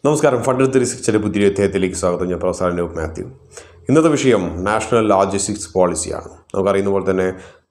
നമസ്കാരം. ഫണ്ട് 360 പുതിയ അധ്യായത്തിലേക്ക് സ്വാഗതം. ഞാൻ പ്രൊഫസർ മാത്യു. ഇന്നത്തെ വിഷയം നാഷണൽ ലോജിസ്റ്റിക്സ് പോളിസിയാണ്. നമുക്കറിയുന്ന പോലെ തന്നെ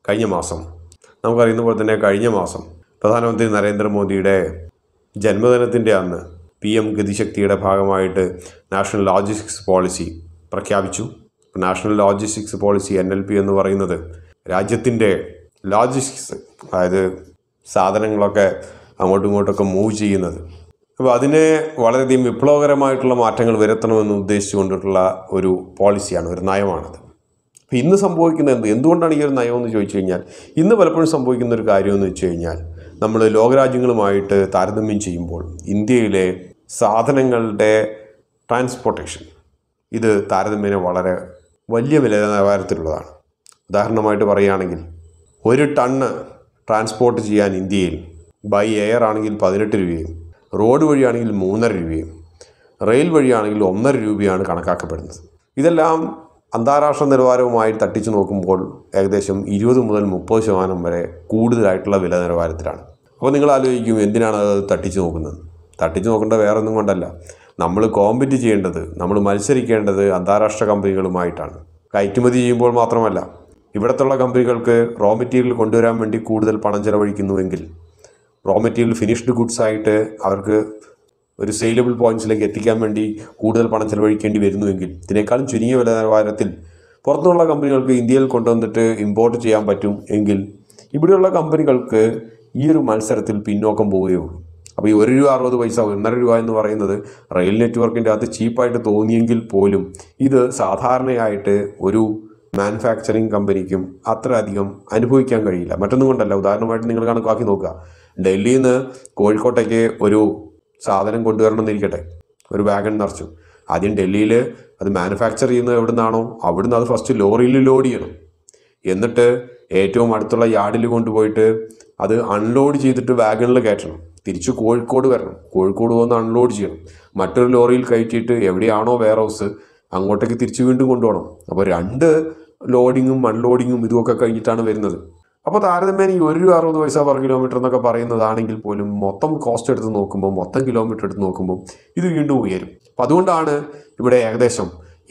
കഴിഞ്ഞ മാസം പ്രധാനമന്ത്രി നരേന്ദ്രമോദിയുടെ ജന്മദിനത്തിൻ്റെ അന്ന് PM ഗതിശക്തിയുടെ ഭാഗമായിട്ട് നാഷണൽ ലോജിസ്റ്റിക്സ് പോളിസി പ്രഖ്യാപിച്ചു. നാഷണൽ ലോജിസ്റ്റിക്സ് പോളിസി NLP എന്ന് പറയുന്നത് രാജ്യത്തിൻ്റെ ലോജിസ്റ്റിക്സ്, അതായത് സാധനങ്ങളൊക്കെ അങ്ങോട്ടും ഇങ്ങോട്ടൊക്കെ മൂവ് ചെയ്യുന്നത്, അപ്പോൾ അതിനെ വളരെയധികം വിപ്ലവകരമായിട്ടുള്ള മാറ്റങ്ങൾ വരുത്തണമെന്ന് ഉദ്ദേശിച്ചുകൊണ്ടിട്ടുള്ള ഒരു പോളിസിയാണ്, ഒരു നയമാണത്. അപ്പോൾ ഇന്ന് സംഭവിക്കുന്നത് എന്തുകൊണ്ടാണ് ഈ ഒരു നയം എന്ന് ചോദിച്ചു കഴിഞ്ഞാൽ, ഇന്ന് പലപ്പോഴും സംഭവിക്കുന്ന ഒരു കാര്യമെന്ന് വെച്ച് കഴിഞ്ഞാൽ, നമ്മൾ ലോകരാജ്യങ്ങളുമായിട്ട് താരതമ്യം ചെയ്യുമ്പോൾ ഇന്ത്യയിലെ സാധനങ്ങളുടെ ട്രാൻസ്പോർട്ടേഷൻ ഇത് താരതമ്യേന വളരെ വലിയ വില നിലവാരത്തിലുള്ളതാണ്. ഉദാഹരണമായിട്ട് പറയുകയാണെങ്കിൽ, ഒരു ടണ്ണ് ട്രാൻസ്പോർട്ട് ചെയ്യാൻ ഇന്ത്യയിൽ ബൈ എയർ ആണെങ്കിൽ 18 രൂപയും, റോഡ് വഴിയാണെങ്കിൽ 3.5 രൂപയും, റെയിൽ വഴിയാണെങ്കിൽ 1.5 രൂപയാണ് കണക്കാക്കപ്പെടുന്നത്. ഇതെല്ലാം അന്താരാഷ്ട്ര നിലവാരവുമായി തട്ടിച്ചു നോക്കുമ്പോൾ ഏകദേശം 20 മുതൽ 30% വരെ കൂടുതലായിട്ടുള്ള വില നിലവാരത്തിലാണ്. അപ്പോൾ നിങ്ങൾ ആലോചിക്കും, എന്തിനാണ് അത് തട്ടിച്ചു നോക്കുന്നത്? തട്ടിച്ചു നോക്കേണ്ടത് വേറെ ഒന്നും കൊണ്ടല്ല, നമ്മൾ കോമ്പറ്റ് ചെയ്യേണ്ടത്, നമ്മൾ മത്സരിക്കേണ്ടത് അന്താരാഷ്ട്ര കമ്പനികളുമായിട്ടാണ്. കയറ്റുമതി ചെയ്യുമ്പോൾ മാത്രമല്ല, ഇവിടത്തുള്ള കമ്പനികൾക്ക് റോ മെറ്റീരിയൽ കൊണ്ടുവരാൻ വേണ്ടി കൂടുതൽ പണം ചെലവഴിക്കുന്നുവെങ്കിൽ, റോ മെറ്റീരിയൽ ഫിനിഷ്ഡ് ഗുഡ്സ് ആയിട്ട് അവർക്ക് ഒരു സെയിലബിൾ പോയിൻറ്റ്സിലേക്ക് എത്തിക്കാൻ വേണ്ടി കൂടുതൽ പണം ചെലവഴിക്കേണ്ടി വരുന്നുവെങ്കിൽ, ഇതിനേക്കാളും ചുരുങ്ങിയ വില നിലവാരത്തിൽ പുറത്തുള്ള കമ്പനികൾക്ക് ഇന്ത്യയിൽ കൊണ്ടുവന്നിട്ട് ഇമ്പോർട്ട് ചെയ്യാൻ പറ്റും എങ്കിൽ, ഇവിടെയുള്ള കമ്പനികൾക്ക് ഈ ഒരു മത്സരത്തിൽ പിന്നോക്കം പോവുകയുള്ളൂ. അപ്പോൾ ഈ 1 രൂപ 60 പൈസ, 1.5 രൂപ എന്ന് പറയുന്നത് റെയിൽ നെറ്റ്വർക്കിൻ്റെ അകത്ത് ചീപ്പായിട്ട് തോന്നിയെങ്കിൽ പോലും ഇത് സാധാരണയായിട്ട് ഒരു മാനുഫാക്ചറിങ് കമ്പനിക്കും അത്ര അധികം അനുഭവിക്കാൻ കഴിയില്ല. മറ്റൊന്നും കൊണ്ടല്ല, ഉദാഹരണമായിട്ട് നിങ്ങൾ കണക്കാക്കി നോക്കുക. ഡൽഹിയിൽ നിന്ന് കോഴിക്കോട്ടേക്ക് ഒരു സാധനം കൊണ്ടുവരണം എന്നിരിക്കട്ടെ, ഒരു വാഗൺ നിറച്ചു. ആദ്യം ഡൽഹിയിൽ അത് മാനുഫാക്ചർ ചെയ്യുന്നത് എവിടെ നിന്നാണോ അവിടുന്ന് അത് ഫസ്റ്റ് ലോറിയിൽ ലോഡ് ചെയ്യണം. എന്നിട്ട് ഏറ്റവും അടുത്തുള്ള യാർഡിൽ കൊണ്ടുപോയിട്ട് അത് അൺലോഡ് ചെയ്തിട്ട് വാഗണിൽ കയറ്റണം. തിരിച്ച് കോഴിക്കോട് വരണം, കോഴിക്കോട് വന്ന് അൺലോഡ് ചെയ്യണം. മറ്റൊരു ലോറിയിൽ കയറ്റിയിട്ട് എവിടെയാണോ വെയർ ഹൗസ് അങ്ങോട്ടേക്ക് തിരിച്ച് വീണ്ടും കൊണ്ടുപോകണം. അപ്പോൾ 2 ലോഡിങ്ങും അൺലോഡിങ്ങും ഇതുമൊക്കെ കഴിഞ്ഞിട്ടാണ് വരുന്നത്. അപ്പോൾ താരതമ്യേന ഈ 1 രൂപ 60 പൈസ പെർ കിലോമീറ്റർ എന്നൊക്കെ പറയുന്നതാണെങ്കിൽ പോലും മൊത്തം കോസ്റ്റ് എടുത്ത് നോക്കുമ്പോൾ, മൊത്തം കിലോമീറ്റർ എടുത്ത് നോക്കുമ്പോൾ ഇത് വീണ്ടും ഉയരും. അപ്പോൾ അതുകൊണ്ടാണ് ഇവിടെ ഏകദേശം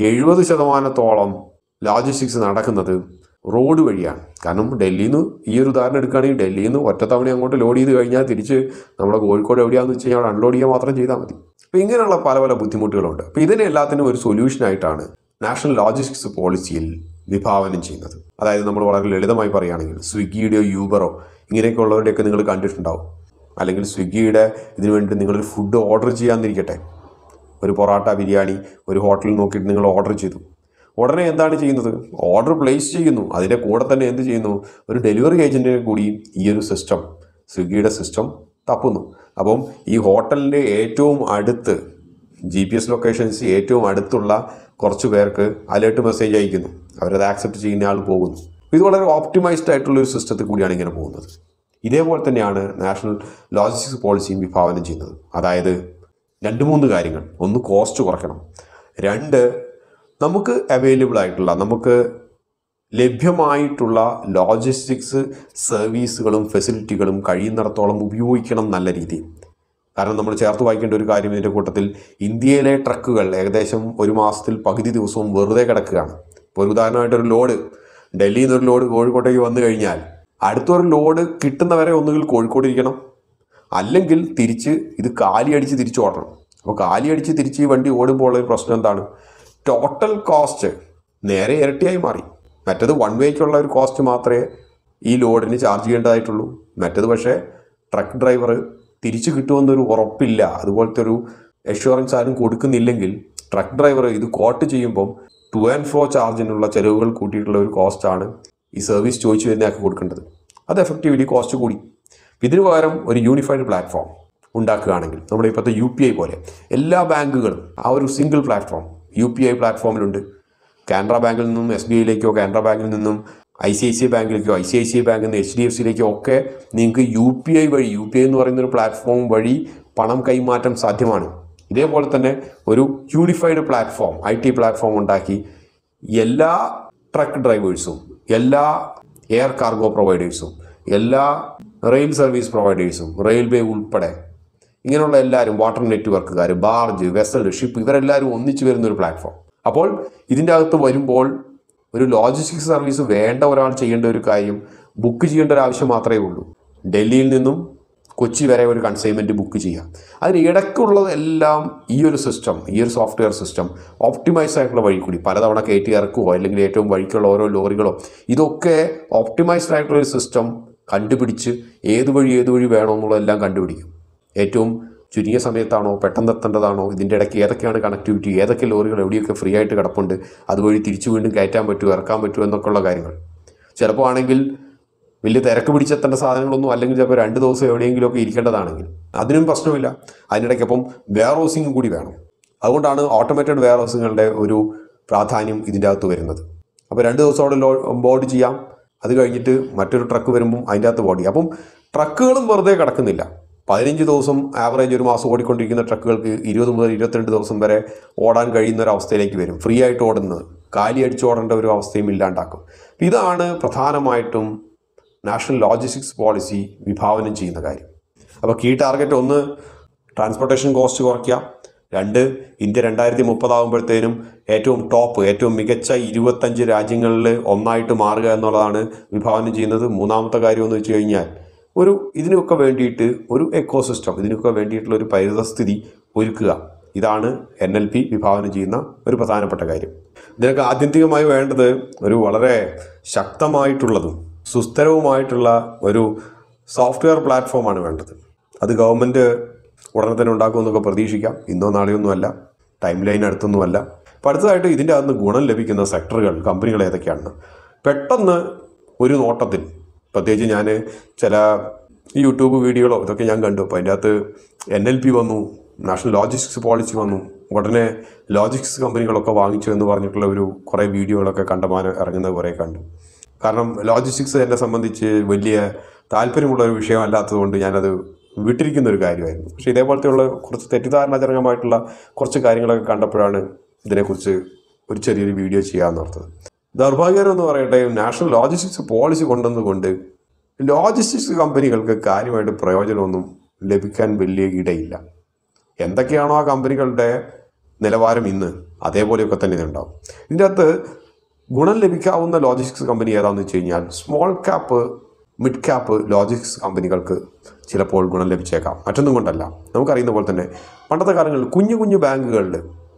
70% ലോജിസ്റ്റിക്സ് നടക്കുന്നത് റോഡ് വഴിയാണ്. കാരണം ഡൽഹിയിൽ നിന്ന് ഈ ഒരു ഉദാഹരണം എടുക്കുകയാണെങ്കിൽ, ഡൽഹിയിൽ നിന്ന് ഒറ്റത്തവണ അങ്ങോട്ട് ലോഡ് ചെയ്ത് കഴിഞ്ഞാൽ തിരിച്ച് നമ്മുടെ കോഴിക്കോട് എവിടെയാണെന്ന് വെച്ച് കഴിഞ്ഞാൽ അവിടെ അൺലോഡ് ചെയ്യാൻ മാത്രം ചെയ്താൽ മതി. അപ്പോൾ ഇങ്ങനെയുള്ള പല പല ബുദ്ധിമുട്ടുകളുണ്ട്. അപ്പോൾ ഇതിനെ എല്ലാത്തിനും ഒരു സൊല്യൂഷനായിട്ടാണ് നാഷണൽ ലോജിസ്റ്റിക്സ് പോളിസിയിൽ വിഭാവനം ചെയ്യുന്നത്. അതായത് നമ്മൾ വളരെ ലളിതമായി പറയുകയാണെങ്കിൽ, സ്വിഗ്ഗിയുടെയോ യൂബറോ ഇങ്ങനെയൊക്കെ ഉള്ളവരുടെയൊക്കെ നിങ്ങൾ കണ്ടിട്ടുണ്ടാവും. അല്ലെങ്കിൽ സ്വിഗ്ഗിയുടെ ഇതിനു വേണ്ടി നിങ്ങളൊരു ഫുഡ് ഓർഡർ ചെയ്യാമെന്നിരിക്കട്ടെ, ഒരു പൊറോട്ട, ബിരിയാണി ഒരു ഹോട്ടലിൽ നോക്കിയിട്ട് നിങ്ങൾ ഓർഡർ ചെയ്തു. ഉടനെ എന്താണ് ചെയ്യുന്നത്? ഓർഡർ പ്ലേസ് ചെയ്യുന്നു. അതിൻ്റെ കൂടെ തന്നെ എന്ത് ചെയ്യുന്നു? ഒരു ഡെലിവറി ഏജൻറ്റിനെ കൂടി ഈ ഒരു സിസ്റ്റം, സ്വിഗ്ഗിയുടെ സിസ്റ്റം തപ്പുന്നു. അപ്പം ഈ ഹോട്ടലിൻ്റെ ഏറ്റവും അടുത്ത് GPS ലൊക്കേഷൻസ് ഏറ്റവും അടുത്തുള്ള കുറച്ച് പേർക്ക് അലേർട്ട് മെസ്സേജ് അയക്കുന്നു. അവരത് ആക്സെപ്റ്റ് ചെയ്യുന്ന ആൾ പോകുന്നു. ഇത് വളരെ ഓപ്റ്റിമൈസ്ഡ് ആയിട്ടുള്ളൊരു സിസ്റ്റത്തിൽ കൂടിയാണ് ഇങ്ങനെ പോകുന്നത്. ഇതേപോലെ തന്നെയാണ് നാഷണൽ ലോജിസ്റ്റിക്സ് പോളിസിയും വിഭാവനം ചെയ്യുന്നത്. അതായത് 2-3 കാര്യങ്ങൾ. 1, കോസ്റ്റ് കുറയ്ക്കണം. 2, നമുക്ക് അവൈലബിൾ ആയിട്ടുള്ള, നമുക്ക് ലഭ്യമായിട്ടുള്ള ലോജിസ്റ്റിക്സ് സർവീസുകളും ഫെസിലിറ്റികളും കഴിയുന്നിടത്തോളം ഉപയോഗിക്കണം നല്ല രീതിയിൽ. കാരണം നമ്മൾ ചേർത്ത് വായിക്കേണ്ട ഒരു കാര്യം ഇതിൻ്റെ കൂട്ടത്തിൽ, ഇന്ത്യയിലെ ട്രക്കുകൾ ഏകദേശം ഒരു മാസത്തിൽ പകുതി ദിവസവും വെറുതെ കിടക്കുകയാണ്. ഇപ്പോൾ ഒരു ഉദാഹരണമായിട്ടൊരു ലോഡ്, ഡൽഹിയിൽ നിന്നൊരു ലോഡ് കോഴിക്കോട്ടേക്ക് വന്നു കഴിഞ്ഞാൽ അടുത്തൊരു ലോഡ് കിട്ടുന്നവരെ ഒന്നുകിൽ കോഴിക്കോട് ഇരിക്കണം, അല്ലെങ്കിൽ തിരിച്ച് ഇത് കാലിയടിച്ച് തിരിച്ച് ഓടണം. അപ്പോൾ കാലിയടിച്ച് തിരിച്ച് ഈ വണ്ടി ഓടുമ്പോൾ ഉള്ളൊരു പ്രശ്നം എന്താണ്? ടോട്ടൽ കോസ്റ്റ് നേരെ ഇരട്ടിയായി മാറി. മറ്റത് 1 വേക്കുള്ള ഒരു കോസ്റ്റ് മാത്രമേ ഈ ലോഡിന് ചാർജ് ചെയ്യേണ്ടതായിട്ടുള്ളൂ. മറ്റത് പക്ഷേ ട്രക്ക് ഡ്രൈവർ തിരിച്ചു കിട്ടുമെന്നൊരു ഉറപ്പില്ല, അതുപോലത്തെ ഒരു എഷ്യൂറൻസ് ആരും കൊടുക്കുന്നില്ലെങ്കിൽ ട്രക്ക് ഡ്രൈവർ ഇത് കോട്ട് ചെയ്യുമ്പം ടു ആൻഡ് ഫ്രോ ചാർജിനുള്ള ചിലവുകൾ കൂട്ടിയിട്ടുള്ള ഒരു കോസ്റ്റാണ് ഈ സർവീസ് ചോദിച്ചു വരുന്നയാൾക്ക് കൊടുക്കേണ്ടത്. അത് എഫക്റ്റീവ്ലി കോസ്റ്റ് കൂടി. ഇതിനു പകരം ഒരു യൂണിഫൈഡ് പ്ലാറ്റ്ഫോം ഉണ്ടാക്കുകയാണെങ്കിൽ, നമ്മുടെ ഇപ്പോഴത്തെ UPI പോലെ എല്ലാ ബാങ്കുകളും ആ ഒരു സിംഗിൾ പ്ലാറ്റ്ഫോം UPI പ്ലാറ്റ്ഫോമിലുണ്ട്. കാനറ ബാങ്കിൽ നിന്നും SBIയിലേക്കോ, കാനറ ബാങ്കിൽ നിന്നും ICICI ബാങ്കിലേക്കോ, ICICI ബാങ്കിൽ നിന്ന് HDFCയിലേക്കോ ഒക്കെ നിങ്ങൾക്ക് UPI വഴി, UPI എന്ന് പറയുന്നൊരു പ്ലാറ്റ്ഫോം വഴി പണം കൈമാറ്റം സാധ്യമാണ്. ഇതേപോലെ തന്നെ ഒരു യൂണിഫൈഡ് പ്ലാറ്റ്ഫോം, IT പ്ലാറ്റ്ഫോം ഉണ്ടാക്കി എല്ലാ ട്രക്ക് ഡ്രൈവേഴ്സും, എല്ലാ എയർ കാർഗോ പ്രൊവൈഡേഴ്സും, എല്ലാ റെയിൽ സർവീസ് പ്രൊവൈഡേഴ്സും, റെയിൽവേ ഉൾപ്പെടെ ഇങ്ങനെയുള്ള എല്ലാവരും വാട്ടർ നെറ്റ്വർക്കുകാർ, ബാർജ്, വെസൽ, ഷിപ്പ് ഇവരെല്ലാവരും ഒന്നിച്ചു വരുന്നൊരു പ്ലാറ്റ്ഫോം. അപ്പോൾ ഇതിൻ്റെ അകത്ത് വരുമ്പോൾ ഒരു ലോജിസ്റ്റിക്സ് സർവീസ് വേണ്ട ഒരാൾ ചെയ്യേണ്ട ഒരു കാര്യം ബുക്ക് ചെയ്യേണ്ട ഒരു ആവശ്യം മാത്രമേ ഉള്ളൂ. ഡൽഹിയിൽ നിന്നും കൊച്ചി വരെ ഒരു കൺസൈൻമെൻറ്റ് ബുക്ക് ചെയ്യാം. അതിന് ഇടയ്ക്കുള്ളതെല്ലാം ഈ ഒരു സിസ്റ്റം, ഈ ഒരു സോഫ്റ്റ്വെയർ സിസ്റ്റം ഓപ്റ്റിമൈസ് ആയിട്ടുള്ള വഴി കൂടി പലതവണ കയറ്റി ഇറക്കുവോ അല്ലെങ്കിൽ ഏറ്റവും വഴിക്കുള്ള ഓരോ ലോറികളോ ഇതൊക്കെ ഓപ്റ്റിമൈസ്ഡ് ആയിട്ടുള്ള ഒരു സിസ്റ്റം കണ്ടുപിടിച്ച് ഏത് വഴി വേണമെന്നുള്ളതെല്ലാം കണ്ടുപിടിക്കും. ഏറ്റവും ചുരുങ്ങിയ സമയത്താണോ, പെട്ടെന്ന് എത്തേണ്ടതാണോ, ഇതിൻ്റെ ഇടയ്ക്ക് ഏതൊക്കെയാണ് കണക്ടിവിറ്റി, ഏതൊക്കെ ലോറികൾ എവിടെയൊക്കെ ഫ്രീ ആയിട്ട് കിടപ്പുണ്ട്, അതുവഴി തിരിച്ചു വീണ്ടും കയറ്റാൻ പറ്റുമോ, ഇറക്കാൻ പറ്റുമോ എന്നൊക്കെയുള്ള കാര്യങ്ങൾ. ചിലപ്പോൾ ആണെങ്കിൽ വലിയ തിരക്ക് പിടിച്ചെത്തേണ്ട സാധനങ്ങളൊന്നും അല്ലെങ്കിൽ ചിലപ്പോൾ 2 ദിവസം എവിടെയെങ്കിലുമൊക്കെ ഇരിക്കേണ്ടതാണെങ്കിൽ അതിനും പ്രശ്നമില്ല. അതിനിടയ്ക്കൊപ്പം വെയർ ഹൗസിംഗ് കൂടി വേണം. അതുകൊണ്ടാണ് ഓട്ടോമേറ്റഡ് വെയർ ഹൗസിങ്ങളുടെ ഒരു പ്രാധാന്യം ഇതിൻ്റെ അകത്ത് വരുന്നത്. അപ്പോൾ 2 ദിവസം അവിടെ ബോർഡ് ചെയ്യാം, അത് കഴിഞ്ഞിട്ട് മറ്റൊരു ട്രക്ക് വരുമ്പം അതിൻ്റെ അകത്ത് ബോർഡ് ചെയ്യാം. അപ്പം ട്രക്കുകളും വെറുതെ കിടക്കുന്നില്ല. 15 ദിവസം ആവറേജ് ഒരു മാസം ഓടിക്കൊണ്ടിരിക്കുന്ന ട്രക്കുകൾക്ക് 20 മുതൽ 22 ദിവസം വരെ ഓടാൻ കഴിയുന്ന ഒരു അവസ്ഥയിലേക്ക് വരും. ഫ്രീ ആയിട്ട് ഓടുന്നത്, കാലി അടിച്ച് ഓടേണ്ട ഒരു അവസ്ഥയും ഇല്ലാണ്ടാക്കും. ഇതാണ് പ്രധാനമായിട്ടും നാഷണൽ ലോജിസ്റ്റിക്സ് പോളിസി വിഭാവനം ചെയ്യുന്ന കാര്യം. അപ്പോൾ കീ ടാർഗറ്റ് 1 ട്രാൻസ്പോർട്ടേഷൻ കോസ്റ്റ് കുറയ്ക്കുക, 2 ഇന്ത്യ 2030 ആകുമ്പോഴത്തേനും ഏറ്റവും മികച്ച 25 രാജ്യങ്ങളിൽ ഒന്നായിട്ട് മാറുക എന്നുള്ളതാണ് വിഭാവനം ചെയ്യുന്നത്. മൂന്നാമത്തെ കാര്യം എന്ന് വെച്ച് കഴിഞ്ഞാൽ ഇതിനൊക്കെ വേണ്ടിയിട്ട് ഒരു എക്കോസിസ്റ്റം, ഇതിനൊക്കെ വേണ്ടിയിട്ടുള്ള ഒരു പരിതസ്ഥിതി ഒരുക്കുക. ഇതാണ് NLP വിഭാവനം ചെയ്യുന്ന ഒരു പ്രധാനപ്പെട്ട കാര്യം. ഇതിനൊക്കെ ആത്യന്തികമായി വേണ്ടത് ഒരു വളരെ ശക്തമായിട്ടുള്ളതും സുസ്ഥിരവുമായിട്ടുള്ള ഒരു സോഫ്റ്റ്വെയർ പ്ലാറ്റ്ഫോമാണ് വേണ്ടത്. അത് ഗവൺമെൻറ് ഉടനെ തന്നെ ഉണ്ടാക്കുമെന്നൊക്കെ പ്രതീക്ഷിക്കാം. ഇന്നോ നാളെയൊന്നുമല്ല, ടൈം ലൈൻ അടുത്തൊന്നുമല്ല. അപ്പോൾ അടുത്തതായിട്ട് ഇതിൻ്റെ അകത്ത് ഗുണം ലഭിക്കുന്ന സെക്ടറുകൾ, കമ്പനികൾ ഏതൊക്കെയാണ് പെട്ടെന്ന് ഒരു നോട്ടത്തിൽ, പ്രത്യേകിച്ച് ഞാൻ ചില യൂട്യൂബ് വീഡിയോകളോ ഇതൊക്കെ ഞാൻ കണ്ടു. അപ്പോൾ അതിൻ്റെ അകത്ത് NLP വന്നു, നാഷണൽ ലോജിസ്റ്റിക്സ് പോളിസി വന്നു, ഉടനെ ലോജിസ്റ്റിക്സ് കമ്പനികളൊക്കെ വാങ്ങിച്ചു എന്ന് പറഞ്ഞിട്ടുള്ള കുറേ വീഡിയോകളൊക്കെ കണ്ടമാനം ഇറങ്ങുന്നത് കുറേ കണ്ടു. കാരണം ലോജിസ്റ്റിക്സ് എന്നെ സംബന്ധിച്ച് വലിയ താല്പര്യമുള്ള ഒരു വിഷയമല്ലാത്തതുകൊണ്ട് ഞാനത് വിട്ടിരിക്കുന്ന ഒരു കാര്യമായിരുന്നു. പക്ഷേ ഇതേപോലത്തെയുള്ള കുറച്ച് തെറ്റിദ്ധാരണാജനകമായിട്ടുള്ള കുറച്ച് കാര്യങ്ങളൊക്കെ കണ്ടപ്പോഴാണ് ഇതിനെക്കുറിച്ച് ഒരു ചെറിയൊരു വീഡിയോ ചെയ്യാമെന്ന് ഓർത്തത്. ദൗർഭാഗ്യകരമെന്ന് പറയട്ടെ, നാഷണൽ ലോജിസ്റ്റിക്സ് പോളിസി കൊണ്ടുവന്നുകൊണ്ട് ലോജിസ്റ്റിക്സ് കമ്പനികൾക്ക് കാര്യമായിട്ട് പ്രയോജനമൊന്നും ലഭിക്കാൻ വലിയ ഇടയില്ല. എന്തൊക്കെയാണോ ആ കമ്പനികളുടെ നിലവാരം ഇന്ന്, അതേപോലെയൊക്കെ തന്നെ ഇതുണ്ടാവും. ഇതിൻ്റെ അകത്ത് ഗുണം ലഭിക്കാവുന്ന ലോജിസ്റ്റിക്സ് കമ്പനി ഏതാണെന്ന് വെച്ച് കഴിഞ്ഞാൽ small cap, mid cap logistics കമ്പനികൾക്ക് ചിലപ്പോൾ ഗുണം ലഭിച്ചേക്കാം. മറ്റൊന്നും കൊണ്ടല്ല, നമുക്കറിയുന്ന പോലെ തന്നെ പണ്ടത്തെ കാലങ്ങളിൽ കുഞ്ഞു ബാങ്കുകളിൽ,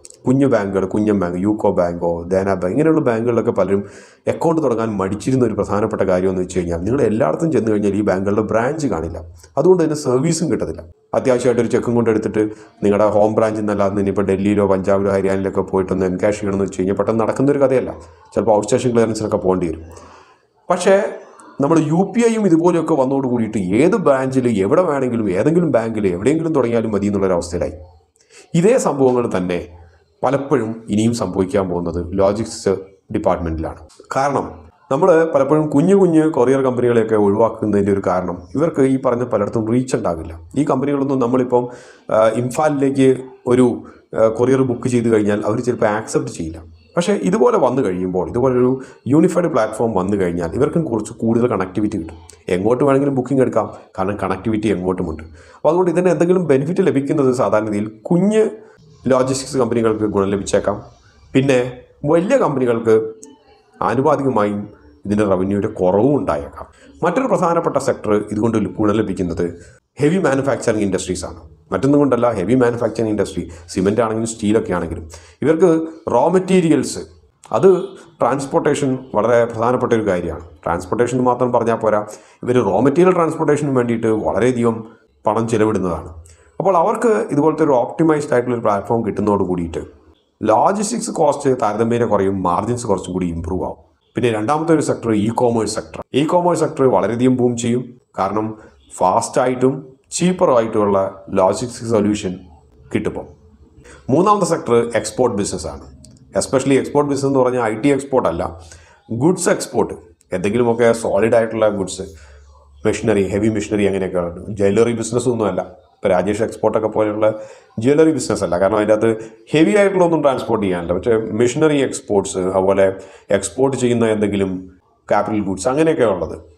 കുഞ്ഞൻ ബാങ്ക്, യൂക്കോ ബാങ്കോ ദേന ബാങ്ക് ഇങ്ങനെയുള്ള ബാങ്കുകളിലൊക്കെ പലരും അക്കൗണ്ട് തുടങ്ങാൻ മടിച്ചിരുന്ന ഒരു പ്രധാനപ്പെട്ട കാര്യമെന്ന് വെച്ച് കഴിഞ്ഞാൽ നിങ്ങൾ എല്ലായിടത്തും ചെന്ന് കഴിഞ്ഞാൽ ഈ ബാങ്കുകളുടെ ബ്രാഞ്ച് കാണില്ല. അതുകൊണ്ട് തന്നെ സർവീസും കിട്ടത്തില്ല. അത്യാവശ്യമായിട്ട് ഒരു ചെക്കും കൊണ്ടെടുത്തിട്ട് നിങ്ങളുടെ ഹോം ബ്രാഞ്ചിൽ നിന്നല്ലാതെ ഇനിയിപ്പോൾ ഡൽഹിയിലോ പഞ്ചാബിലോ ഹരിയാനയിലൊക്കെ പോയിട്ടൊന്ന് എൻകാഷ് ചെയ്യണമെന്ന് വെച്ച് കഴിഞ്ഞാൽ പെട്ടെന്ന് നടക്കുന്നൊരു കഥയല്ല. ചിലപ്പോൾ ഔട്ട് സ്റ്റേഷൻ ക്ലിയറൻസിനൊക്കെ പോകേണ്ടി വരും. പക്ഷേ നമ്മൾ UPIയും ഇതുപോലെയൊക്കെ വന്നോട് കൂടിയിട്ട് ഏത് ബ്രാഞ്ചിൽ എവിടെ വേണമെങ്കിലും ഏതെങ്കിലും ബാങ്കിൽ എവിടെയെങ്കിലും തുടങ്ങിയാലും മതി എന്നുള്ളൊരവസ്ഥയിലായി. ഇതേ സംഭവങ്ങൾ തന്നെ പലപ്പോഴും ഇനിയും സംഭവിക്കാൻ പോകുന്നത് ലോജിസ്റ്റിക്സ് ഡിപ്പാർട്ട്മെൻറ്റിലാണ്. കാരണം നമ്മൾ പലപ്പോഴും കുഞ്ഞു കൊറിയർ കമ്പനികളെയൊക്കെ ഒഴിവാക്കുന്നതിൻ്റെ ഒരു കാരണം ഇവർക്ക് ഈ പറഞ്ഞ പലയിടത്തും റീച്ച് ഉണ്ടാകില്ല. ഈ കമ്പനികളൊന്നും നമ്മളിപ്പം ഇംഫാലിലേക്ക് ഒരു കൊറിയർ ബുക്ക് ചെയ്ത് കഴിഞ്ഞാൽ അവർ ചിലപ്പോൾ ആക്സെപ്റ്റ് ചെയ്യില്ല. പക്ഷേ ഇതുപോലെ വന്നു കഴിയുമ്പോൾ, ഇതുപോലൊരു യൂണിഫൈഡ് പ്ലാറ്റ്ഫോം വന്നു കഴിഞ്ഞാൽ ഇവർക്കും കുറച്ച് കൂടുതൽ കണക്ടിവിറ്റി കിട്ടും. എങ്ങോട്ട് വേണമെങ്കിലും ബുക്കിംഗ് എടുക്കാം, കാരണം കണക്ടിവിറ്റി എങ്ങോട്ടുമുണ്ട്. അപ്പോൾ അതുകൊണ്ട് ഇതിന് എന്തെങ്കിലും ബെനിഫിറ്റ് ലഭിക്കുന്നത് സാധാരണയിൽ കുഞ്ഞ് ലോജിസ്റ്റിക്സ് കമ്പനികൾക്ക് ഗുണം ലഭിച്ചേക്കാം. പിന്നെ വലിയ കമ്പനികൾക്ക് ആനുപാതികമായും ഇതിൻ്റെ റവന്യൂയുടെ കുറവും ഉണ്ടായേക്കാം. മറ്റൊരു പ്രധാനപ്പെട്ട സെക്ടർ ഇതുകൊണ്ട് ഗുണം ലഭിക്കുന്നത് ഹെവി മാനുഫാക്ചറിങ് ഇൻഡസ്ട്രീസാണ്. മറ്റൊന്നും കൊണ്ടല്ല, ഹെവി മാനുഫാക്ചറിങ് ഇൻഡസ്ട്രി, സിമെൻ്റ് ആണെങ്കിലും സ്റ്റീലൊക്കെ ആണെങ്കിലും ഇവർക്ക് റോ മെറ്റീരിയൽസ്, അത് ട്രാൻസ്പോർട്ടേഷൻ വളരെ പ്രധാനപ്പെട്ട ഒരു കാര്യമാണ്. ട്രാൻസ്പോർട്ടേഷൻ മാത്രം പറഞ്ഞാൽ പോരാ, ഇവർ റോ മെറ്റീരിയൽ ട്രാൻസ്പോർട്ടേഷന് വേണ്ടിയിട്ട് വളരെയധികം പണം ചിലവിടുന്നതാണ്. അപ്പോൾ അവർക്ക് ഇതുപോലത്തെ ഒരു ഓപ്റ്റിമൈസ്ഡ് ആയിട്ടുള്ളൊരു പ്ലാറ്റ്ഫോം കിട്ടുന്നതോട് കൂടിയിട്ട് ലോജിസ്റ്റിക്സ് കോസ്റ്റ് താരതമ്യേന കുറയും, മാർജിൻസ് കുറച്ചും കൂടി ഇമ്പ്രൂവ് ആവും. പിന്നെ രണ്ടാമത്തെ ഒരു സെക്ടർ ഇ കോമേഴ്സ് സെക്ടർ വളരെയധികം ബൂം ചെയ്യും. കാരണം ഫാസ്റ്റായിട്ടും ചീപ്പറുമായിട്ടുള്ള ലോജിസ്റ്റിക്സ് സൊല്യൂഷൻ കിട്ടുമ്പോൾ. മൂന്നാമത്തെ സെക്ടർ എക്സ്പോർട്ട് ബിസിനസ്സാണ്. എസ്പെഷ്യലി എക്സ്പോർട്ട് ബിസിനസ് എന്ന് പറഞ്ഞാൽ IT എക്സ്പോർട്ട് അല്ല, ഗുഡ്സ് എക്സ്പോർട്ട്. എന്തെങ്കിലുമൊക്കെ സോളിഡ് ആയിട്ടുള്ള ഗുഡ്സ്, മെഷീനറി, ഹെവി മെഷീനറി അങ്ങനെയൊക്കെയാണ്. ജ്വല്ലറി ബിസിനസ്സൊന്നും അല്ല. ഇപ്പോൾ രാജേഷ് എക്സ്പോർട്ടൊക്കെ പോലെയുള്ള ജ്വല്ലറി ബിസിനസ് അല്ല, കാരണം അതിൻ്റെ അകത്ത് ഹെവി ആയിട്ടുള്ളൊന്നും ട്രാൻസ്പോർട്ട് ചെയ്യാനില്ല. പക്ഷേ മെഷീനറി എക്സ്പോർട്ട്സ്, അതുപോലെ എക്സ്പോർട്ട് ചെയ്യുന്ന എന്തെങ്കിലും ക്യാപിറ്റൽ ഗുഡ്സ് അങ്ങനെയൊക്കെ ഉള്ളത്.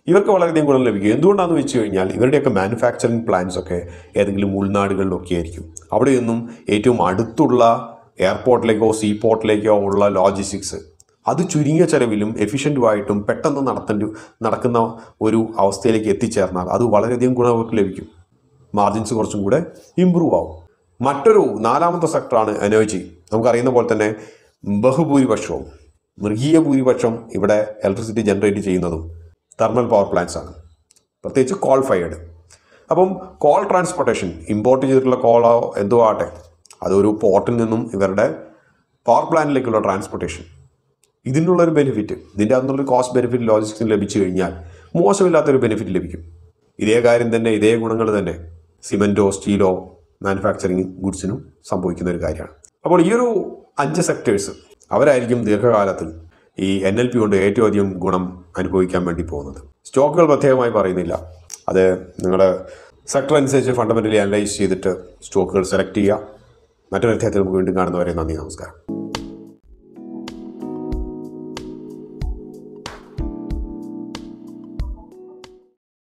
ഇവർക്ക് വളരെയധികം ഗുണം ലഭിക്കും. എന്തുകൊണ്ടാണെന്ന് വെച്ച് കഴിഞ്ഞാൽ ഇവരുടെയൊക്കെ മാനുഫാക്ചറിങ് പ്ലാന്റ്സ് ഒക്കെ ഏതെങ്കിലും ഉൾനാടുകളിലൊക്കെ ആയിരിക്കും. അവിടെയൊന്നും ഏറ്റവും അടുത്തുള്ള എയർപോർട്ടിലേക്കോ സീപോർട്ടിലേക്കോ ഉള്ള ലോജിസ്റ്റിക്സ് അത് ചുരുങ്ങിയ ചെലവിലും എഫിഷ്യൻറ്റുമായിട്ടും പെട്ടെന്ന് നടക്കുന്ന ഒരു അവസ്ഥയിലേക്ക് എത്തിച്ചേർന്നാൽ അത് വളരെയധികം ഗുണം അവർക്ക് ലഭിക്കും. മാർജിൻസ് കുറച്ചും കൂടെ ഇമ്പ്രൂവ് ആവും. മറ്റൊരു നാലാമത്തെ സെക്ടറാണ് എനർജി. നമുക്കറിയുന്ന പോലെ തന്നെ ബഹുഭൂരിപക്ഷവും മൃഗീയ ഭൂരിപക്ഷം ഇവിടെ ഇലക്ട്രിസിറ്റി ജനറേറ്റ് ചെയ്യുന്നതും തെർമൽ പവർ പ്ലാന്റ്സ് ആണ്, പ്രത്യേകിച്ച് കോൾ ഫയർഡ്. അപ്പം കോൾ ട്രാൻസ്പോർട്ടേഷൻ, ഇമ്പോർട്ട് ചെയ്തിട്ടുള്ള കോളോ എന്തോ ആട്ടെ, അതൊരു പോർട്ടിൽ നിന്നും ഇവരുടെ പവർ പ്ലാന്റിലേക്കുള്ള ട്രാൻസ്പോർട്ടേഷൻ, ഇതിനുള്ളൊരു ബെനിഫിറ്റ്, ഇതിൻ്റെ അകത്തുള്ളൊരു കോസ്റ്റ് ബെനിഫിറ്റ് ലോജിസ്റ്റിക്സിന് ലഭിച്ചു കഴിഞ്ഞാൽ മോശമില്ലാത്തൊരു ബെനിഫിറ്റ് ലഭിക്കും. ഇതേ കാര്യം തന്നെ, ഇതേ ഗുണങ്ങൾ തന്നെ സിമെൻറ്റോ സ്റ്റീലോ മാനുഫാക്ചറിങ് ഗുഡ്സിനും സംഭവിക്കുന്ന ഒരു കാര്യമാണ്. അപ്പോൾ ഈ ഒരു 5 സെക്ടേഴ്സ് അവരായിരിക്കും ദീർഘകാലത്തിൽ ഈ NLP കൊണ്ട് ഏറ്റവും അധികം ഗുണം അനുഭവിക്കാൻ വേണ്ടി പോകുന്നത്. സ്റ്റോക്കുകൾ പ്രത്യേകമായി പറയുന്നില്ല, അത് നിങ്ങളുടെ സെക്ടർ അനുസരിച്ച് ഫണ്ടമെൻ്റലി അനലൈസ് ചെയ്തിട്ട് സ്റ്റോക്കുകൾ സെലക്ട് ചെയ്യുക. മറ്റൊരു അധ്യായത്തിൽ നമുക്ക് വീണ്ടും കാണുന്നവരെ നന്ദി, നമസ്കാരം.